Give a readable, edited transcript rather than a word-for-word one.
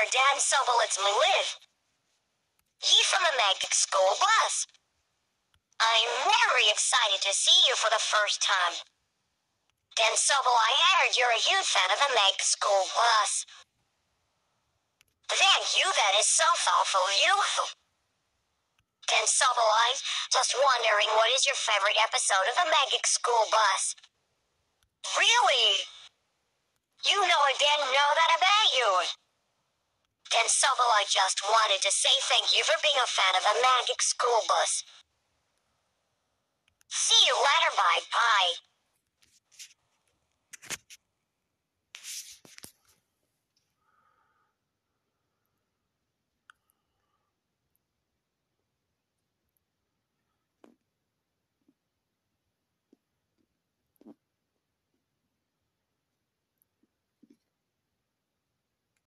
where Dan Sobelitz live. He from the Magic School Bus. I'm very excited to see you for the first time. Dan Sobel, I heard you're a huge fan of the Magic School Bus. Thank you, that is so thoughtful of you. Dan Sobel, I'm just wondering, what is your favorite episode of the Magic School Bus? Really? You know I didn't know that about you. Dan Sobel, I just wanted to say thank you for being a fan of the Magic School Bus. See you later, bye.